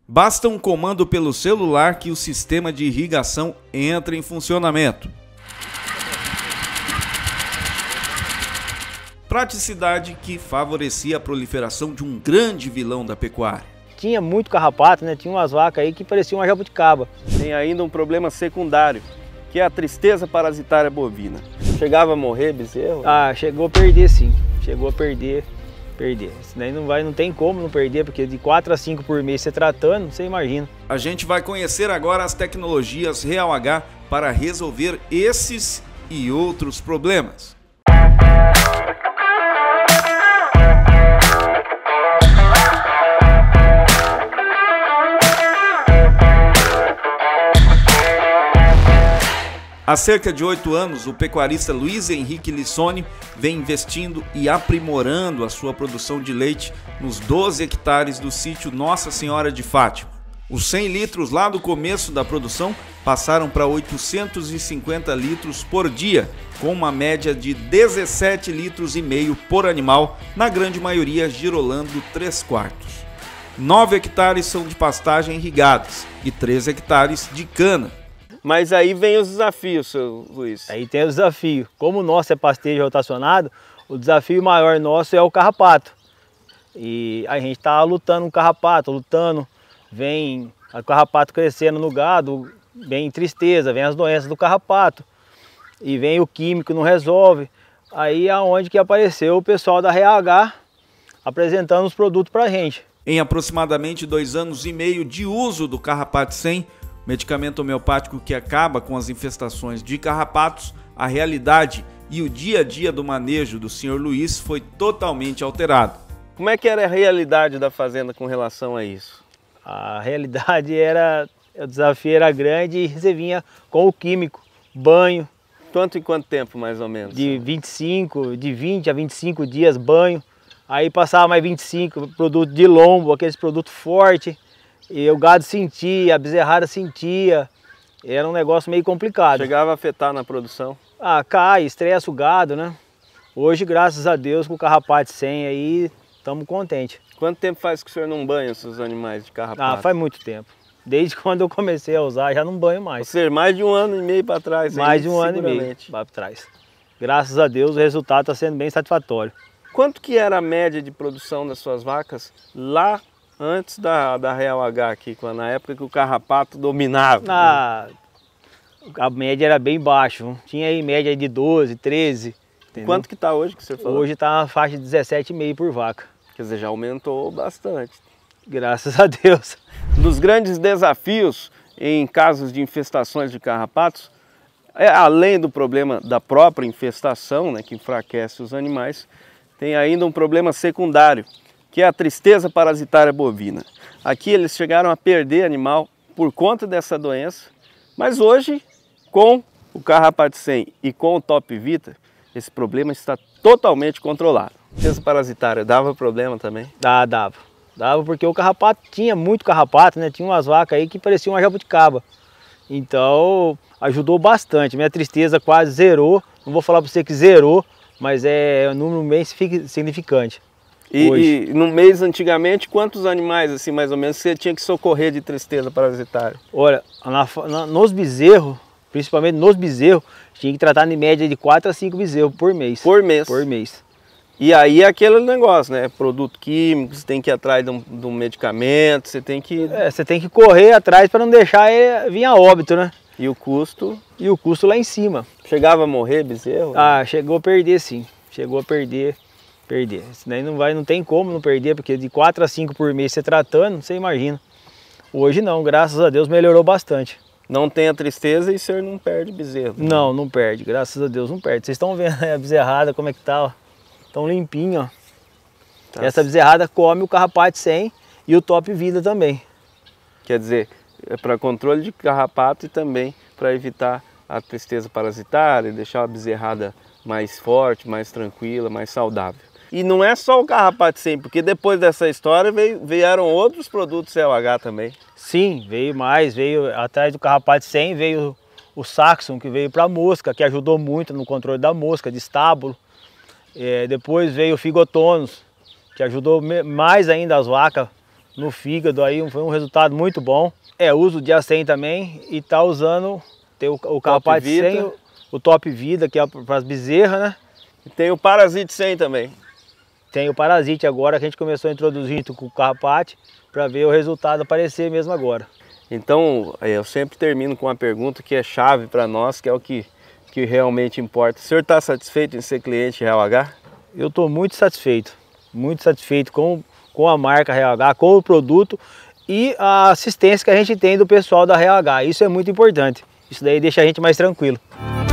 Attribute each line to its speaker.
Speaker 1: Basta um comando pelo celular que o sistema de irrigação entra em funcionamento. Praticidade que favorecia a proliferação de um grande vilão da pecuária.
Speaker 2: Tinha muito carrapato, né? Tinha umas vacas aí que pareciam uma jabuticaba.
Speaker 3: Tem ainda um problema secundário, que é a tristeza parasitária bovina. Chegava a morrer bezerro?
Speaker 2: Ah, chegou a perder sim. Chegou a perder. Isso daí não tem como não perder, porque de 4 a 5 por mês você tratando, você imagina.
Speaker 1: A gente vai conhecer agora as tecnologias Real H para resolver esses e outros problemas. Há cerca de 8 anos, o pecuarista Luiz Henrique Lissone vem investindo e aprimorando a sua produção de leite nos 12 hectares do sítio Nossa Senhora de Fátima. Os 100 litros lá do começo da produção passaram para 850 litros por dia, com uma média de 17 litros e meio por animal, na grande maioria girolando 3/4. 9 hectares são de pastagem irrigadas e 3 hectares de cana.
Speaker 3: Mas aí vem os desafios, seu Luiz.
Speaker 2: Aí tem o desafio. Como o nosso é pastejo rotacionado, o desafio maior nosso é o carrapato. E a gente está lutando com o carrapato, vem o carrapato crescendo no gado, vem tristeza, vem as doenças do carrapato. E vem o químico, não resolve. Aí é onde que apareceu o pessoal da Real H apresentando os produtos para a gente.
Speaker 1: Em aproximadamente 2 anos e meio de uso do Carrapat 100, medicamento homeopático que acaba com as infestações de carrapatos, a realidade e o dia a dia do manejo do Sr. Luiz foi totalmente alterado.
Speaker 3: Como é que era a realidade da fazenda com relação a isso?
Speaker 2: A realidade o desafio era grande e você vinha com o químico, banho.
Speaker 3: Quanto em quanto tempo mais ou menos?
Speaker 2: De 20 a 25 dias banho, aí passava mais 25, produto de lombo, aqueles produtos fortes. E o gado sentia, a bezerrada sentia, era um negócio meio complicado.
Speaker 3: Chegava a afetar na produção?
Speaker 2: Ah, cai, estressa o gado, né? Hoje, graças a Deus, com o Carrapat 100 aí, estamos contentes.
Speaker 3: Quanto tempo faz que o senhor não banha os seus animais de carrapato?
Speaker 2: Ah, faz muito tempo. Desde quando eu comecei a usar, já não banho mais.
Speaker 3: Ou seja, mais de 1 ano e meio para trás.
Speaker 2: Mais de 1 ano e meio para trás. Graças a Deus, o resultado está sendo bem satisfatório.
Speaker 3: Quanto que era a média de produção das suas vacas lá antes da Real H aqui, na época que o carrapato dominava?
Speaker 2: A média era bem baixa, tinha aí média de 12, 13. Entendeu?
Speaker 3: Quanto que está hoje que você falou?
Speaker 2: Hoje está na faixa de 17,5 por vaca.
Speaker 3: Quer dizer, já aumentou bastante.
Speaker 2: Graças a Deus.
Speaker 3: Dos grandes desafios em casos de infestações de carrapatos, além do problema da própria infestação, né, que enfraquece os animais, tem ainda um problema secundário, que é a tristeza parasitária bovina. Aqui eles chegaram a perder animal por conta dessa doença, mas hoje, com o Carrapat 100 e com o Top Vita, esse problema está totalmente controlado. Tristeza parasitária dava problema também?
Speaker 2: Dava porque o carrapato tinha muito carrapato, né? Tinha umas vacas aí que pareciam uma jabuticaba. Então ajudou bastante. Minha tristeza quase zerou. Não vou falar para você que zerou, mas é um número bem significante.
Speaker 3: E no mês antigamente, quantos animais assim mais ou menos você tinha que socorrer de tristeza parasitária?
Speaker 2: Olha, nos bezerros, principalmente nos bezerros, tinha que tratar em média de 4 a 5 bezerros por mês.
Speaker 3: Por mês?
Speaker 2: Por mês.
Speaker 3: E aí é aquele negócio, né? Produto químico, você tem que ir atrás de um medicamento, você tem que...
Speaker 2: você tem que correr atrás para não deixar ele vir a óbito, né?
Speaker 3: E o custo?
Speaker 2: E o custo lá em cima.
Speaker 3: Chegava a morrer bezerro?
Speaker 2: Ah, chegou a perder sim. Chegou a perder. Isso daí não tem como não perder, porque de 4 a 5 por mês você tratando, você imagina. Hoje não, graças a Deus melhorou bastante.
Speaker 3: Não tem a tristeza e o senhor não perde bezerro?
Speaker 2: Não perde, graças a Deus não perde. Vocês estão vendo a bezerrada como é que tá, ó. Tão limpinho, ó. Tá. Essa bezerrada come o Carrapat 100 e o Top Vida também.
Speaker 3: Quer dizer, é para controle de carrapato e também para evitar a tristeza parasitária, deixar a bezerrada mais forte, mais tranquila, mais saudável. E não é só o Carrapat 100, porque depois dessa história vieram outros produtos CLH também.
Speaker 2: Sim, veio atrás do Carrapat 100, veio o Saxon, que veio para mosca, que ajudou muito no controle da mosca, de estábulo. Depois veio o Figotonus, que ajudou mais ainda as vacas no fígado, aí foi um resultado muito bom. Uso o Dia 100 também e tá usando, tem o Carrapato 100, o Top Vida, que é para as bezerras, né?
Speaker 3: E tem o Parasite 100 também.
Speaker 2: Tem o Parasite agora, que a gente começou a introduzir junto com o Carrapato, para ver o resultado aparecer mesmo agora.
Speaker 3: Então, eu sempre termino com uma pergunta que é chave para nós, que é o que realmente importa. O senhor está satisfeito em ser cliente Real H?
Speaker 2: Eu estou muito satisfeito com a marca Real H, com o produto e a assistência que a gente tem do pessoal da Real H. Isso é muito importante. Isso daí deixa a gente mais tranquilo.